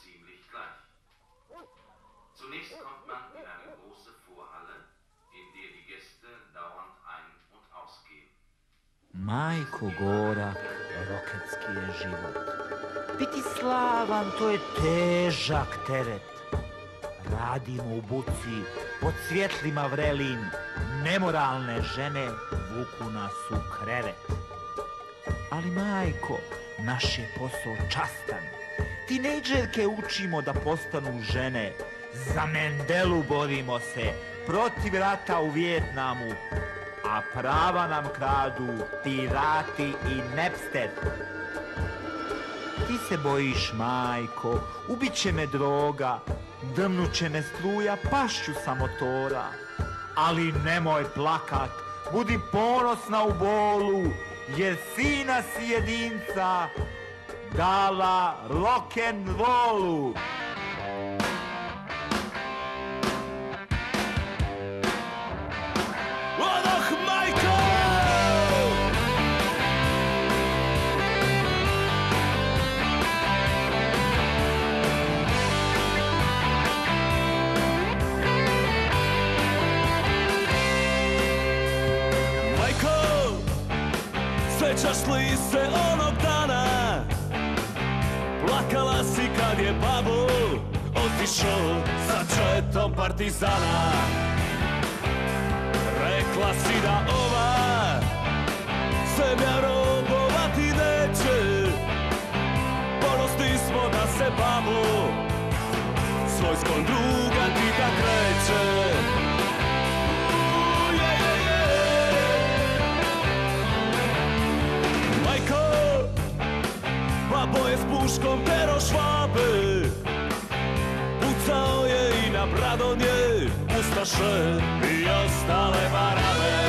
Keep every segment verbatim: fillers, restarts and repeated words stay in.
ziemlich gleich. Zunächst kommt man in eine große Vorhalle, in der die Gäste dauernd ein- und ausgehen. Majko Gorak, roketski je život. Biti slavan, to je težak teret. Radimo u buci, pod svjetlima vrelim, nemoralne žene vuku nas u krevet. Ali majko, naš je posao častan. Tinejdžerke učimo da postanu žene. Za Mendelu borimo se, protiv rata u Vijetnamu. A prava nam kradu pirati i Napster. Ti se bojiš, majko, ubit će me droga, drmnut će me struja, pašću sa motora. Ali nemoj plakat, budi ponosna u bolu, jer sina si jedinca dala rock'n'rollu. Sjećaš li se onog dana? Plakala si kad je babo otišao sa četom partizana. Rekla si da ova zemlja robovati neće. Ponosni smo da se babo s vojskom druga ti da kreće. Babo je s puškom tero Švabe, pucao je i na Bradonje, ustaše i ostale barabe.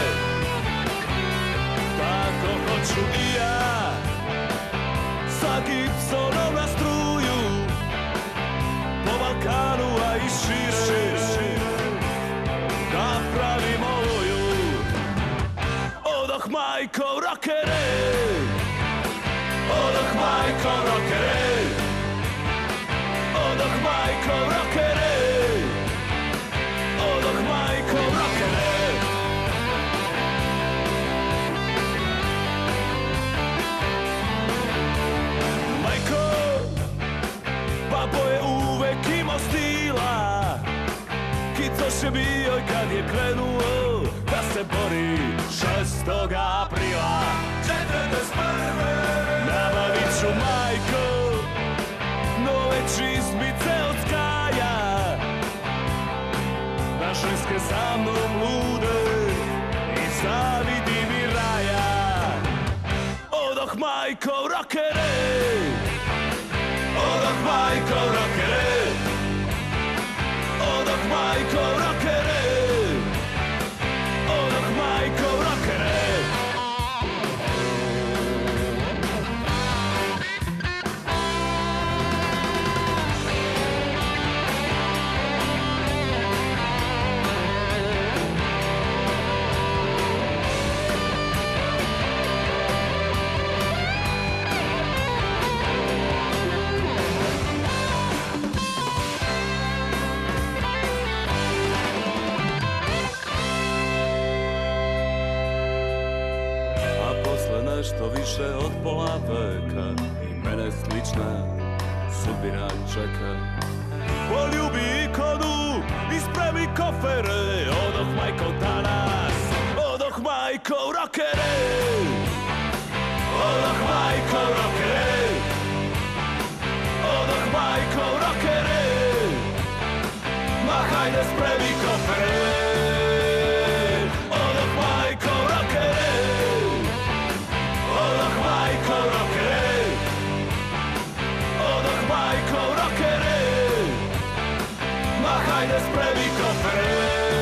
Tako hoću i ja, sa Gibsonom na struju, po Balkanu a i šire, da pravimo oluju. Odoh majko rokere, odoh majko rokere, odoh majko rokere, odoh majko rokere. Majko, babo je uvek imao stila, kicoš je bio i kad je krenuo da se bori šestog aprila četrdeset prve. Nabavit ću, majko, nove čizmice od Skaja, da ženske za mnom lude i zavidi mi raja. Odoh majko rokere, odoh majko rokere, odoh majko rokere, odoh majko rokere. Nešto više od pola veka i mene slična sudbina čeka. Poljubi ikonu i spremi kofere, odoh majko danas, odoh majko rokere, odoh majko rokere, odoh majko rokere, ma hajde spremi kofere. Hajde spremi kofere.